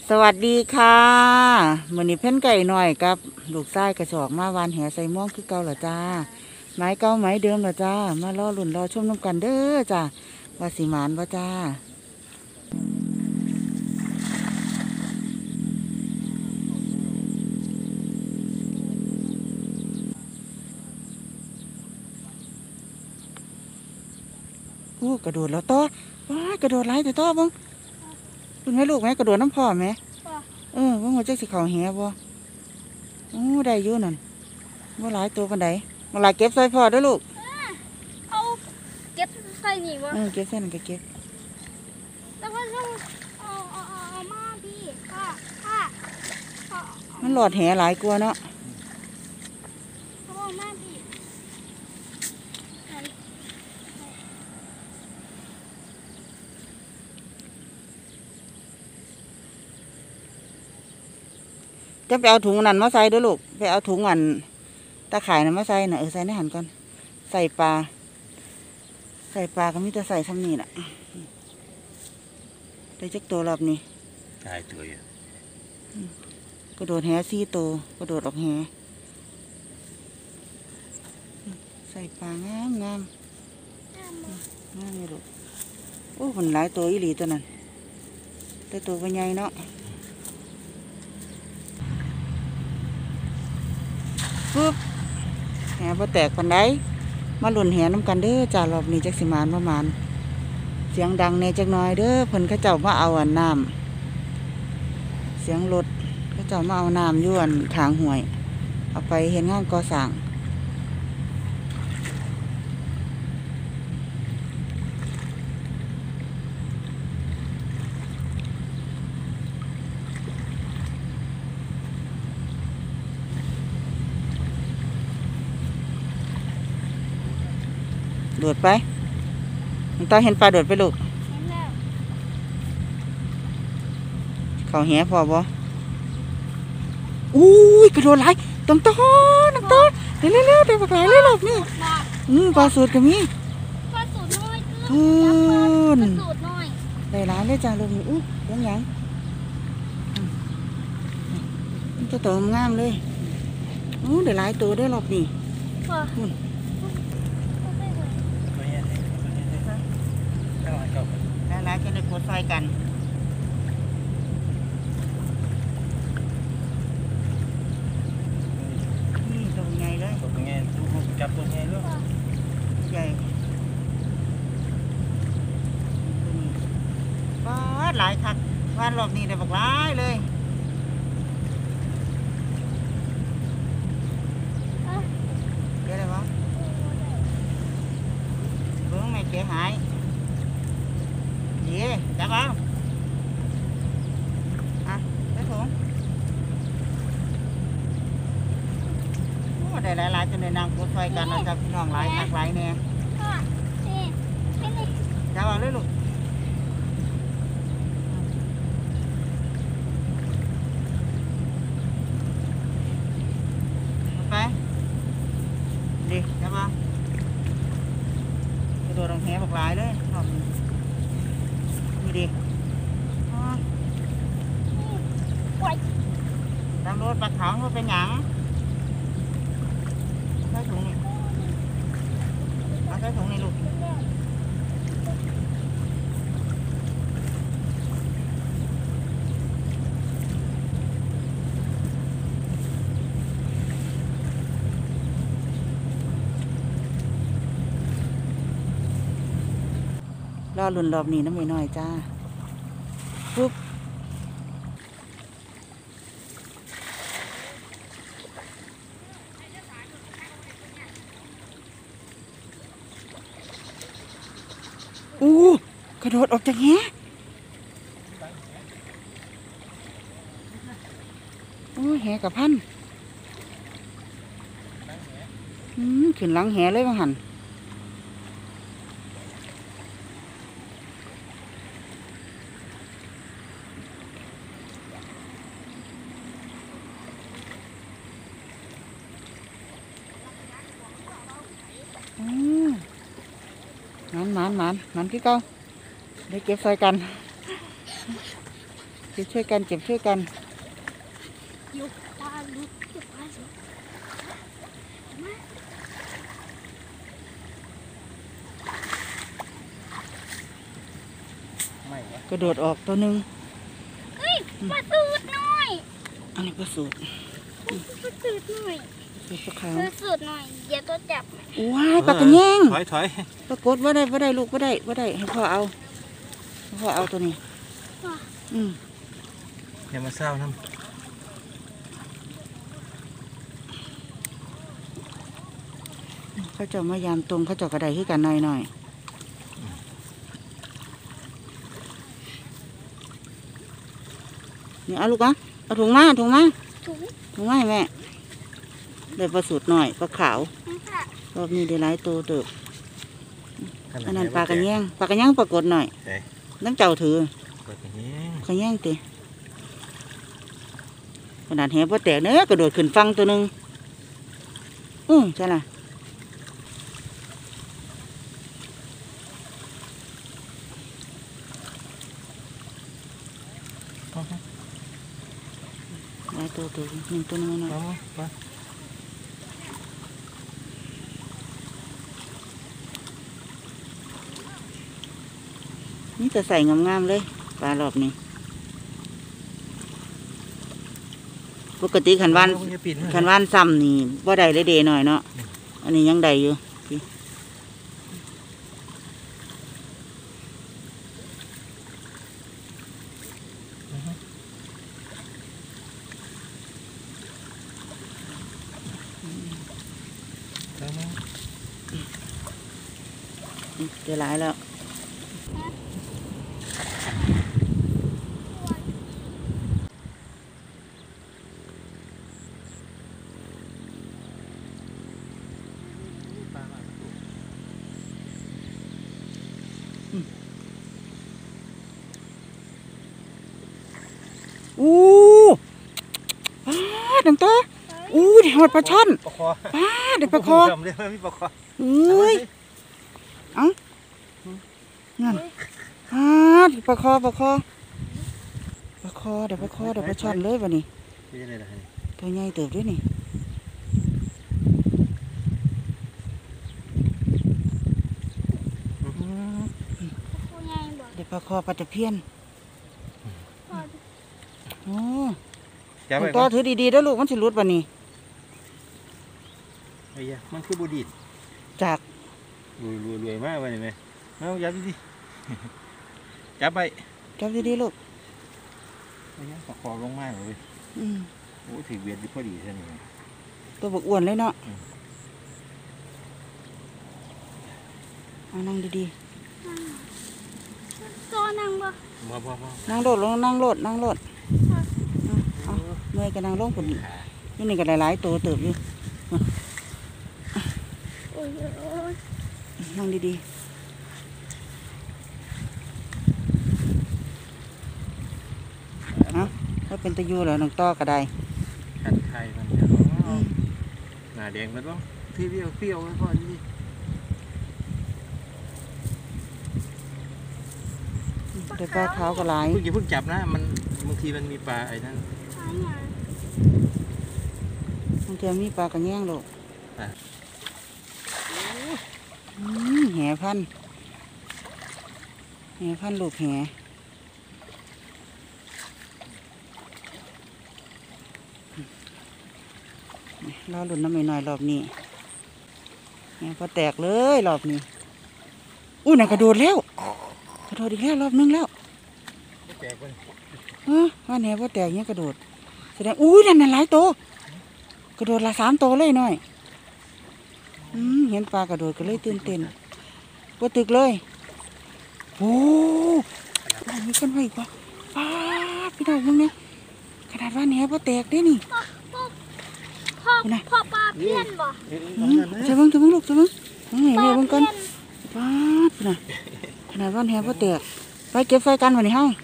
สวัสดีค่ะมื้อนี้เพ่นไก่หน่อยกับลูกชายกระชอกมาวานแหใส่ม่วงคือเก่าเหรอจ้าไม้เก่าไม้เดิมเหรอจ้ามาล่อลุ่นรอชมน้ำกันเด้อจ้าว่าสิหมานบ่จ้ากระโดดแล้วต่อว้ากระโดดไล่แต่ต่อบ้งคุณแม่ลูกไหมกระโดดน้ำพ่อไหมบ้งว่าจะสิเขาแหบ่ได้อยู่นั่นบ่หลายตัวกันใดบ่หลายเก็บใส่พ่อเด้อลูกเอาเก็บใส่นี่วะเก็บใส่นั่นก็เก็บแล้วก็ต้องเอามาพี่ค่ะมันหลอดแหหลายกลัวเนาะเอามาพี่จะไปเอาถุงนั่นมาใส่ด้วยลูกไปเอาถุงอันตะข่ายนั่นมาใส่น่ะใส่ในหันก่อนใส่ปลาก็มีแต่ใส่ซ้ำนี่แหละได้จักตัวรอบนี้ได้ตัวอยู่กระโดดแห4 ตัวกระโดดออกแหใส่ปลางามงามเลยลูกมันหลายตัวอีหลีตัวนั้นแต่ตัวเป็นใหญ่เนาะปึ๊บแหบ่แตกปันไดมาหล่นแหน้ำกันเด้อจ่ารอบนี้จักสิมานประมาณเสียงดังในจักหน่อยเด้อเพิ่นเขาเจ้ามาเอาน้ำเสียงรถเขาเจ้ามาเอาน้ำย้วนทางห้วยเอาไปเฮ็ดงานก่อสร้างโดดไปมันตาเห็นปลาโดดไปลูกเขาแหพอบ่กระโดดไหลต้องต้อนเร็วเดี๋ยวปลาไหลเลยลูกนี่ปลาสูตรก็มีปลาสูตรน้อยนสูตรน้อยได้หลายเลยจ้าลูกนี่เลี้ยงหยังมันจะโตงามเลยได้หลายตัวได้รอบนี้แล้วจะได้กดไฟกันนี่ตัวใหญ่เลยตัวไงดูจับตัวไงลูกใหญ่ว้าหลายคักวันรอบนี้ได้บักหลายเลยเดี๋ยวได้ปะเบิ้งไม่เสียหายดีจับเอาได้ถุงได้หลายๆจนในนางกดไฟกันเราจะพี่น้องหลายคักหลายแน่จับเอาเลยลูกไปดีจับเอากระโดดลงแหบักหลายเลยนี่ดีตำรวจปลาขาวมันเป็นหยังใส่ถุงนี่เอาใส่ถุงนี่ลูกรอลุ่นรอบนี้น้ำไม่น้อยจ้าปุ๊บกระโดดออกจากแหแหกับพันขึ้นหลังแหเลยว่าหันมันคือเก่าได้เก็บใส่กันเก็บช่วยกันเก็บช่วยกันอยู่ปลาลุกอยู่ปลาสุดมาไม่วะกระโดดออกตัวหนึงเฮ้ยปลาสูดหน่อยอันนี้ก็สูตรปลาสูดหน่อยสูตรปลาขาวปลาสูดหน่อยอย่าตัวจับว้ายปลากระแยงถอยปรากฏว่าได้ลูกว่าได้ให้พ่อเอาให้พ่อเอาตัวนี้อืมอย่ามาเศร้าน้เขาเจะมายามตรงเขาเจะกระไดขึ้นกันหน่อยนี่เอาลูกอ่ะเอาถุงมาถุงให้แม่ได้ปลาสูตรหน่อยปลาขาวนี่ค่ะรอบนี้ได้หลายตัวเติบำอันนั้นปลากระแยงปรากฏหน่อยเอ้ยน้ำเจ้าถือปลากระแยงกระแยงติขนาดแหบ่แตกเนื้อกระโดดขึ้นฟังตัวหนึงใช่ล่ะหลายตัวหนึ่งตัวนึงหน่อยมานี่จะใส่งามๆเลยปลารอบนี้ปกติขันวานอย่าปิดขันวานซ้ำนี่บ่ได้เลยเดหน่อยเนาะอันนี้ยังได้อยู่พี่เดี๋ยวหลายแล้ว อู้ป้าดังโตเดี๋ยวหมดปลาช่อนปลาคอป้าเดี๋ยวปลาคอทำเรื่องมีปลาคอเอ้ยนั่นป้าเดี๋ยวปลาคอเดี๋ยวปลาช่อนเลยวันนี้ไม่ใช่อะไรตัวใหญ่เติบด้วยนี่เดี๋ยวปลาคอปลาตะเพียนโอ้จับไปตัวถือดีๆแล้วลูกมันสิรุดวันนี้ไอ้ยะมันคือบูดิดจากรวยมากเลยไหมเอาจับดิจับไปจับดีๆลูกไอ้ยะปลาคอลงมากเลยอืมโอ้ถือเวียดพอดีใช่ไหมตัวบกอ้วนเลยเนาะเอานั่งดีตัวนั่งบ่ๆๆนั่งโลดลงนั่งโลดเอาเมื่อยก็นั่งลงคนนี้นี่ก็หลายๆตัวเติบอยู่โอ้ยนั่งดีๆเอาถ้าเป็นตะยูเหรอน้องต้อก็ได้ขัดไทยมันหน้าแดงมันบ้างที่เปรี้ยวไว้ก่อนดิเดี๋ยวปลาขาวก็หลายอย่าเพิ่งจับนะมันบางทีมันมีปลาไอ้นั่นบางทีมีปลากระแยงลูกแห่พันลูกแห่รอหลุนน้ำหน่อยรอบนี้แห่พอแตกเลยรอบนี้น่ะกระโดดแล้วกระโดดอีกแล้วรอบนึงแล้วแตกไปว่าแห่พอแตกเนี้ยกระโดดแสดงนั่นหลายตัวกระโดดละ3 ตัวเลยหน่อยเห็นปลากระโดดก็เลยตื่นเต้นว่าตึกเลยโอ้มีคนไว้อีกว่าป้าพี่น้องมึงเนี่ยขนาดว่าแหนบ่แตกได้นี่พ่อปลาเพี้ยนบ่จะเบิ่งลูกจะเบิ่งแม่เบิ่งก่อนป้าพี่น่ะขนาดว่าแหนบ่แตกไปเก็บไฟกันวันนี้เฮา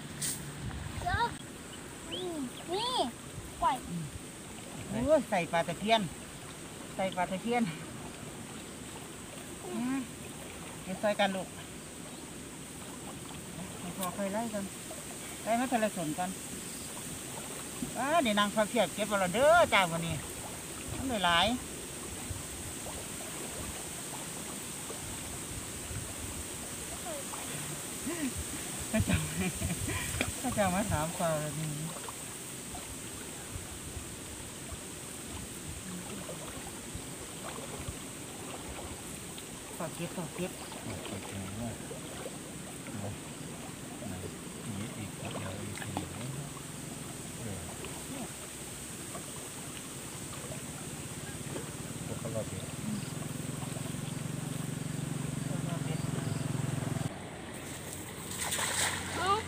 นี่ปล่อยใส่ปลาตะเพียนเก็บไฟกันลูกพอเคยไล่กันไล่มาทะเลสนกันเดี๋ยวนางพาเพียบเก็บเอาละเด้อจ้าวันนี้มันได้หลายพระเจ้าพระเจ้ามาถามข่าวแบบนี้ขอเก็บขอเก็บเอ้า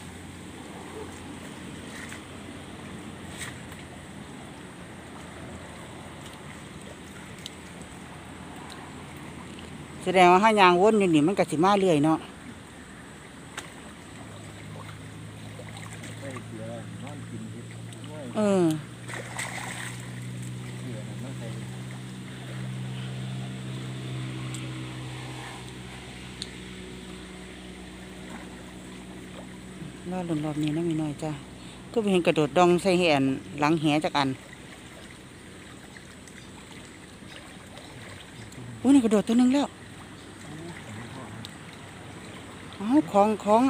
แสดงว่าห้ายางวนอยู่นี่มันก็สิมาเรื่อยเนาะเออรอดหลุมรอบนี้นะมีน้อยจ้าก็ไปเห็นกระโดดดองใส่แหนหลังแหจากอันโอ้ยนี่กระโดดตัวหนึงแล้วเอาของ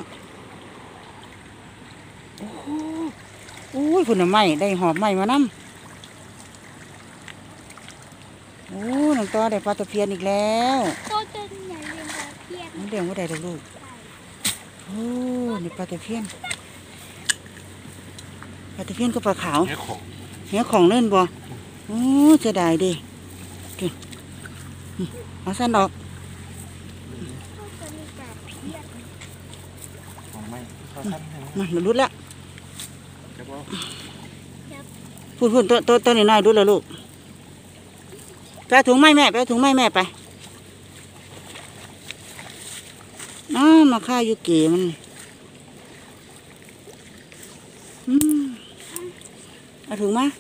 โอ้โหโอ้ยฝุ่นน่ะไหม้ได้หอบไหม้มานำโอ้น้องต่อได้ปลาตะเพียนอีกแล้วก็จะอย่าเรียนแบบเพียนน้องเลี้ยงว่าได้ดอกลูกโอ้นี่ปลาตะเพียนปลาตะเพียนก็ปลาขาวเนี่ยของเหี้ยของเล่นบ่โอ้จะได้ดิกินเอาสั้นออกก็จะมีแบบเพียนของไม่เข้าขั้นมาหนูรุดละจะบอกพูดตัวน้อยๆรุดแล้วลูกไปเอาถุงไม้แม่ไปเอาถุงไม้แม่ไปมาฆ่ายูเกะมันเอาถุงมา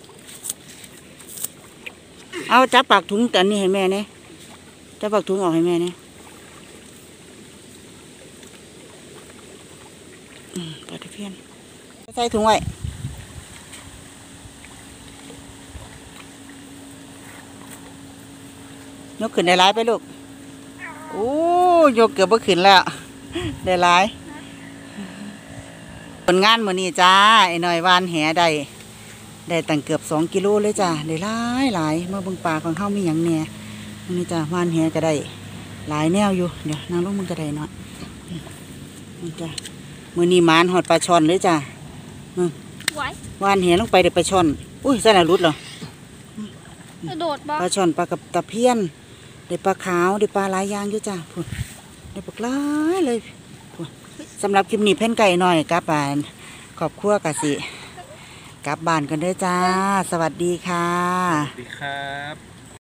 เอาจับปากถุงแต่อันนี้ให้แม่เนี่ยจับปากถุงออกให้แม่เนี่ยปลาตะเพียนใส่ถุงไว้ยกขึ้นได้หลายไปลูกโอ้ยกเกือบบ่ขึ้นแล้วได้หลายผลงานมื้อนี้จ้าไอ้น้อยวานแหได้ตั้งเกือบ2 กิโลเลยจ้าได้หลายมาเบิ่งปลาของเฮามีหยังแหน่มื้อนี้จ้าวานแหก็ได้หลายแนวอยู่เดี๋ยวนางลงมันก็ได้เนาะนี่จ้ามื้อนี้หมานฮอดปลาช่อนเลยจ้าไว้วานแหลงไปได้ปลาช่อนอุ้ยซั่นน่ะหลุดเหรอกระโดดบ่ปลาช่อนปลากับตะเพียนได้ปลาขาวได้ปลาหลายอย่างอยู่จ้าพุ่นได้ปลาหลายเลยพุ่นสำหรับคลิปนี้เพ่นไก่หน่อยกลับบ้านขอบครัวกะสิกลับบ้านกันเด้อจ้า สวัสดีค่ะสวัสดีครับ